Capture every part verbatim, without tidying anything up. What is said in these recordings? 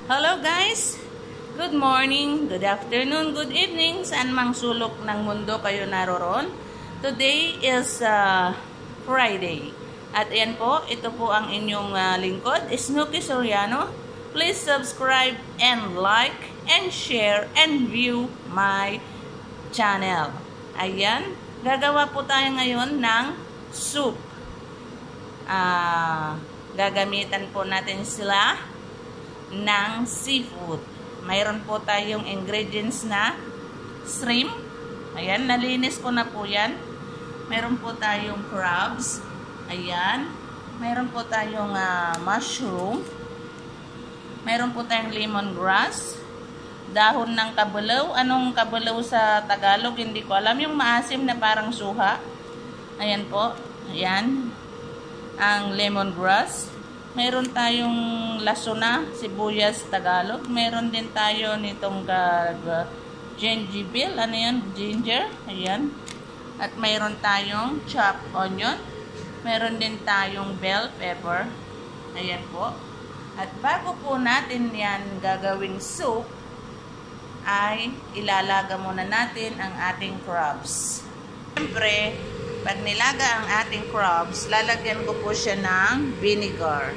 Hello guys! Good morning, good afternoon, good evening, saan mang sulok ng mundo kayo naroon. Today is uh, Friday. At yan po, ito po ang inyong uh, lingkod, Snooki Soriano. Please subscribe and like and share and view my channel. Ayan, gagawa po tayo ngayon ng soup. Ah... Uh, Gagamitan po natin sila ng seafood. Mayroon po tayong ingredients na shrimp. Ayan, nalinis ko na po yan. Mayroon po tayong crabs. Ayan. Mayroon po tayong uh, mushroom. Mayroon po tayong lemongrass. Dahon ng kabulaw. Anong kabulaw sa Tagalog? Hindi ko alam. Yung maasim na parang suha. Ayan po. Ayan. Ang lemongrass. Meron tayong lasuna, sibuyas, Tagalog. Meron din tayo nitong uh, gingerbread. Ano yan? Ginger. Ayan. At mayroon tayong chopped onion. Meron din tayong bell pepper. Ayan po. At bago po natin yan gagawing soup, ay ilalaga muna natin ang ating crabs. Siyempre, pag nilaga ang ating crabs, lalagyan ko po siya ng vinegar.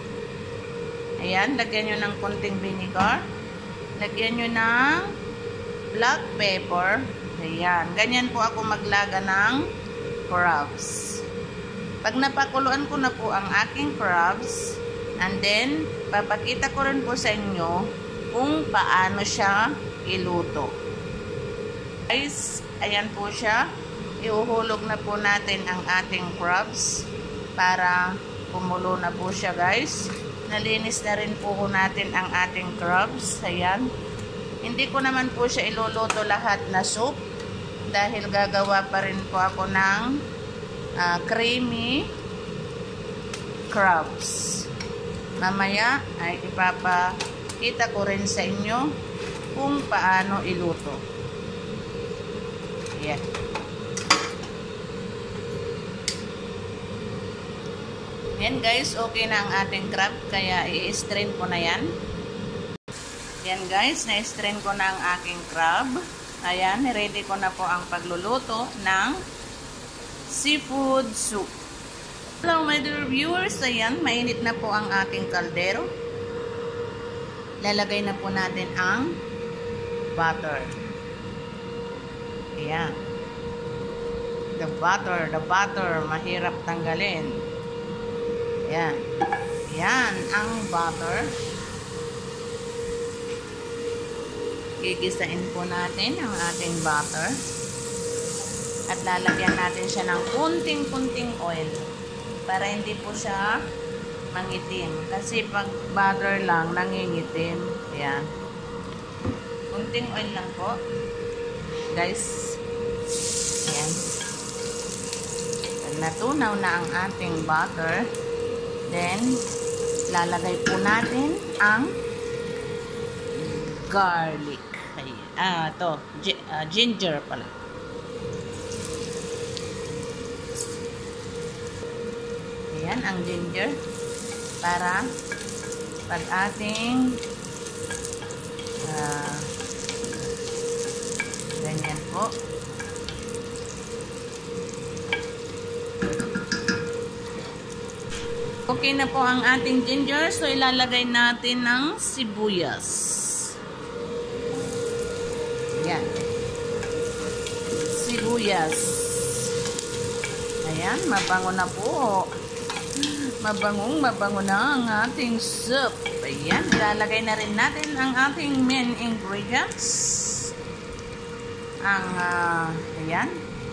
Ayan, lagyan nyo ng konting vinegar. Lagyan nyo ng black pepper. Ayan, ganyan po ako maglaga ng crabs. Pag napakuluan ko na po ang aking crabs, and then, papakita ko rin po sa inyo kung paano siya iluto. Guys, ayan po siya. Iuhulog na po natin ang ating crabs para kumulo na po siya, guys. Nalinis na rin po natin ang ating crabs. Ayan. Hindi ko naman po siya iluluto lahat na soup dahil gagawa pa rin po ako ng uh, creamy crabs. Mamaya ay ipapakita ko rin sa inyo kung paano iluto. Ayan. Yan guys, okay na ang ating crab, kaya i-strain ko na yan. Yan guys, na-strain ko na ang aking crab. Ayan, ready ko na po ang pagluluto ng seafood soup. Hello my dear viewers, ayan, mainit na po ang aking kaldero. Lalagay na po natin ang butter. Ayan. The butter, the butter, mahirap tanggalin. Yan. Yan ang butter. Gigisain po natin ang ating butter. At lalagyan natin siya ng kunting-kunting oil para hindi po siya mangitim. Kasi pag butter lang, nangingitim. Yan. Kunting oil lang po. Guys. Yan. Pag natunaw na ang ating butter, then, lalagay po natin ang garlic. Ayan. Ah, ito. Uh, ginger pala. Ayan, ang ginger. Para pag ating uh, ganyan po. Okay na po ang ating ginger. So, ilalagay natin ng sibuyas. Ayan. Sibuyas. Ayan, mabango na po. Mabangong mabango na ang ating soup. Ayan, ilalagay na rin natin ang ating main ingredients. Ang, uh, ayan.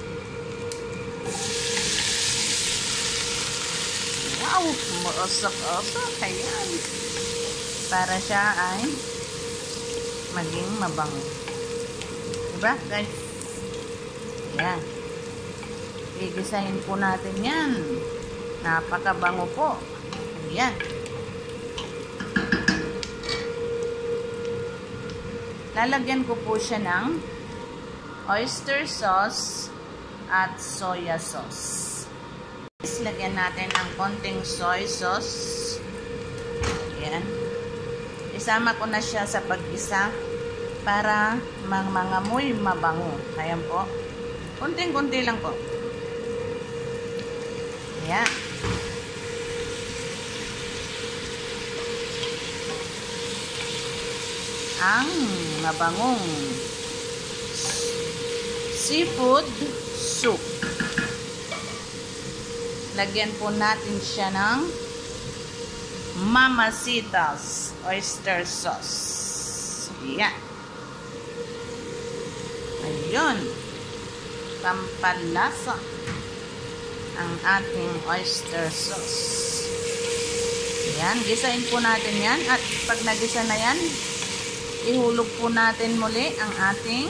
Wow! Maosak-osak. Ayan. Para siya ay maging mabango. Diba, guys? Ayan. Igisahin po natin yan. Napakabango po. Ayan. Lalagyan ko po siya ng oyster sauce at soya sauce. Lagyan natin ng konting soy sauce. Ayan. isama ko na siya sa pag-isa para mang mangamoy mabango. Ayan po. Kunting-kunti lang po. Ayan. Ang mabangong seafood soup. Lagyan po natin siya ng Mamacita's oyster sauce. Ayan. Ayun. Pampalasa ang ating oyster sauce. Ayan. Gisain po natin yan. At pag nagisa na yan, ihulog po natin muli ang ating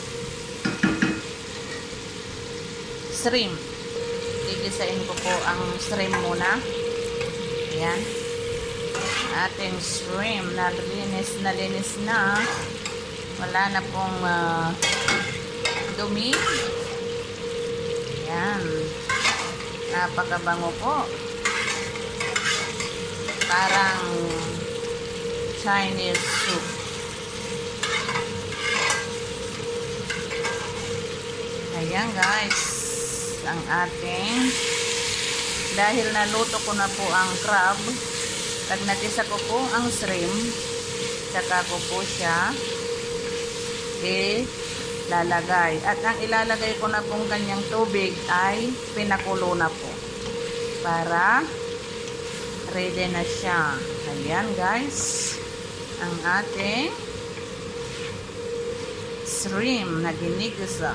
shrimp. Gigisain ko po ang shrimp muna. Ayan. Ating shrimp na linis na linis na. Wala na pong uh, dumi. Ayan. Napakabango po. Parang Chinese soup. Ayan guys, ang ating, dahil naluto ko na po ang crab, pag natisa ko po ang shrimp, saka ko po siya ilalagay. At ang ilalagay ko na pong kanyang tubig ay pinakulo na po para ready na siya. Ayan guys, ang ating shrimp na ginigisa.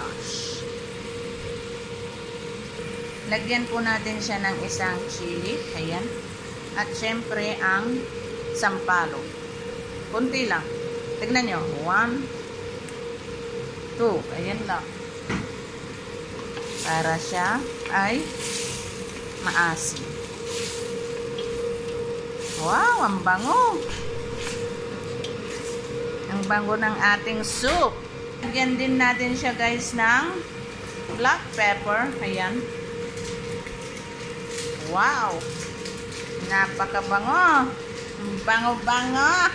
Lagyan po natin siya ng isang chili. Ayan. At syempre ang sampalo. Kunti lang. Tignan nyo. One. Two. Ayan lang. Para siya ay maasim. Wow! Ang bango! Ang bango ng ating soup. Lagyan din natin siya guys ng black pepper. Ayan. Wow! Napakabango! Bango-bango!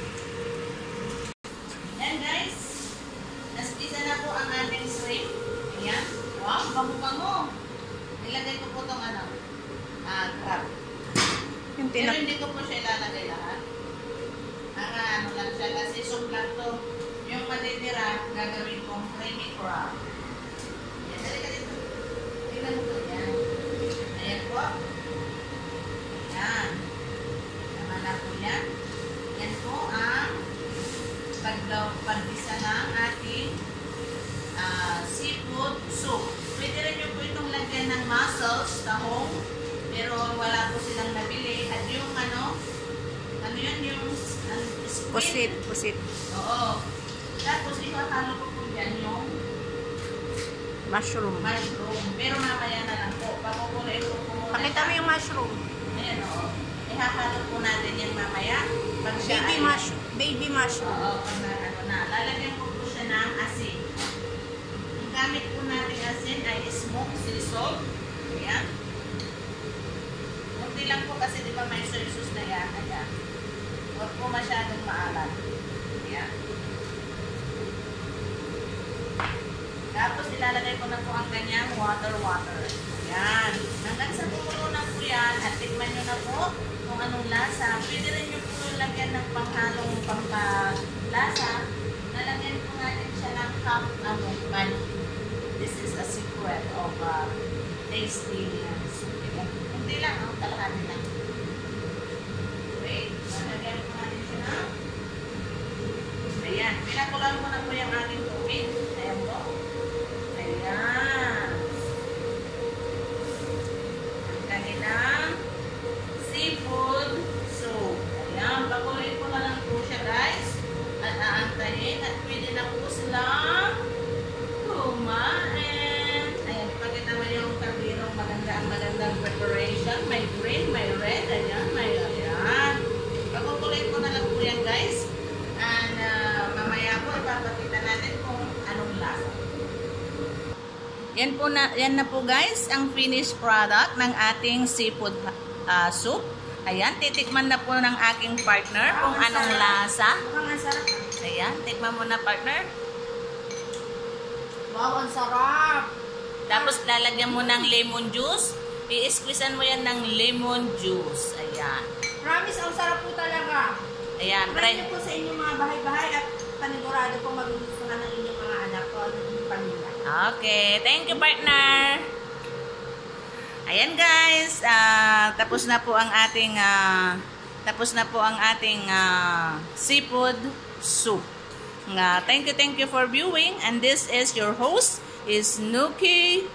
Ayan guys. Naspisa na po ang ating shrimp. Ayan. Wow! Bango-bango! Ilagay ko po itong ano, uh, crab. Yung Pero hindi ko po siya ilalagay lahat. Ang ano lang siya. Kasi soup lang to. Yung matitira, gagawin kong creamy crab. Ayan. Halika dito. Tingnan mo to. Ayan. Ayan po. Ayan. Tama na po yan. Yan po ang pag-isa ng ating uh, seafood soup. Pwede rin nyo po itong lagyan ng mussels, tahong, pero wala po silang nabili. At yung ano, ano yun, yung uh, pusit, pusit. Oo. Tapos ihahalo ko po dyan yung mushroom. Mushroom. Pero mamaya na lang po. Pakukulay ko po muna. Pakita mo yung mushroom. Ayan o. Ihahalo po natin yan mamaya. Pag siya Baby ay, mushroom. Baby mushroom. Oo. Pag na, ano na. Lalagyan ko po siya ng asin. Ang gamit po natin asin ay smoked sea salt. Ayan. Kunti lang po kasi di ba may soy sauce na yan. Ayan. Huwag po masyadong maalat. Ayan. Tapos ilalagay ko na po ang kanyang water-water. Ayan. Hanggang sa kumulo na po yan at tikman nyo na po kung anong lasa. Pwede rin nyo po lagyan ng panghalong pampalasa. Nalagyan po natin siya ng half ano, mani. This is a secret of uh, tasty uh, soup. Hindi lang, ang kalahati lang. Wait, nalagyan po natin siya na. Ayan. Pinakulan ko na po yung ating tubig. Ayan po. Ayan. Ang kanilang seafood soup. Ayan. Pakuloy ko na lang po siya guys. At aantayin. At pwede na po silang kumain. Ayan. Ipakita mo yung karbirong maganda ang magandang preparation. May green, may red. Ayan. May ayan. Pakukuloy ko na lang po yan guys. And uh, mamaya po ipapakita natin kung anong lasa. Yan po na, yan na po guys ang finished product ng ating seafood uh, soup. Ayan, titikman na po ng aking partner kung anong lasa. Mukhang ang sarap. Ayan, tikman mo na partner. Wow, ang sarap. Tapos lalagyan mo ng lemon juice. I-squeezean mo yan ng lemon juice. Ayan. Promise, ang sarap po talaga. Ayan, Try try. niyo po sa inyong mga bahay-bahay at panigurado pong magugustuhan ng inyong mga anak o ng inyong pamilya. Okay, thank you partner. Ayan guys, ah, tapos na po ang ating ah, tapos na po ang ating ah, seafood soup. Nga, thank you, thank you for viewing, and this is your host is Nuki.